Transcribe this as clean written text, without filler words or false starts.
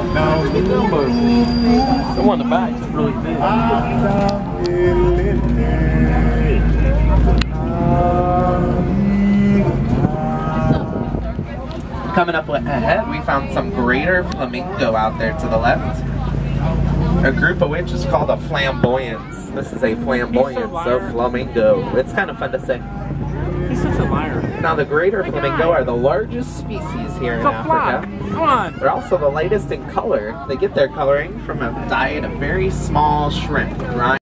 The one in the back is really big. Coming up ahead, we found some greater flamingo out there to the left. A group of which is called a flamboyance. This is a flamboyance of flamingo. It's kind of fun to say. He's such a liar. Now the greater flamingo are the largest species here in Africa. Come on. They're also the lightest in color. They get their coloring from a diet of very small shrimp, right?